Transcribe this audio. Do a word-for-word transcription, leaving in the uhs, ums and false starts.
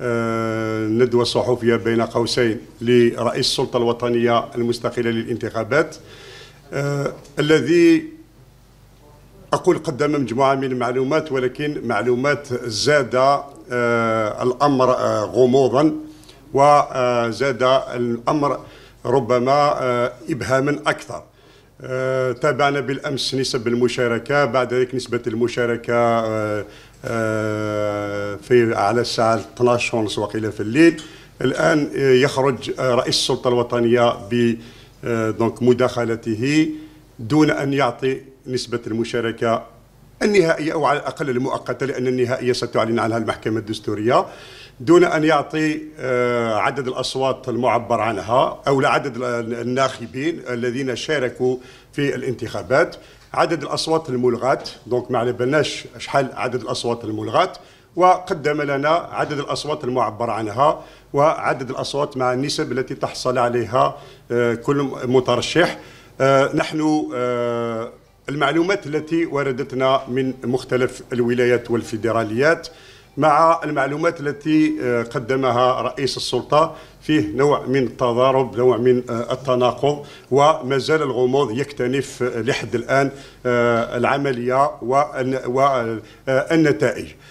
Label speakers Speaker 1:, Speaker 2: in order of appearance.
Speaker 1: ندوة صحفية بين قوسين لرئيس السلطة الوطنية المستقلة للانتخابات، الذي أقول قدم مجموعة من المعلومات، ولكن معلومات زاد الأمر غموضا وزاد الأمر ربما إبهاما أكثر. تابعنا بالأمس نسب المشاركة، بعد ذلك نسبة المشاركة في على الساعة اثني عشر ونصف وقيل في الليل. الآن يخرج رئيس السلطة الوطنية ب دونك مداخلته دون أن يعطي نسبة المشاركة النهائية أو على الأقل المؤقتة، لأن النهائية ستعلن عنها المحكمة الدستورية، دون أن يعطي عدد الأصوات المعبر عنها أو عدد الناخبين الذين شاركوا في الانتخابات، عدد الأصوات الملغاة، دونك ما على بالناش شحال عدد الأصوات الملغاة، وقدم لنا عدد الأصوات المعبر عنها وعدد الأصوات مع النسب التي تحصل عليها كل مترشح. نحن المعلومات التي وردتنا من مختلف الولايات والفيدراليات مع المعلومات التي قدمها رئيس السلطة فيه نوع من التضارب، نوع من التناقض، وما زال الغموض يكتنف لحد الآن العملية والنتائج.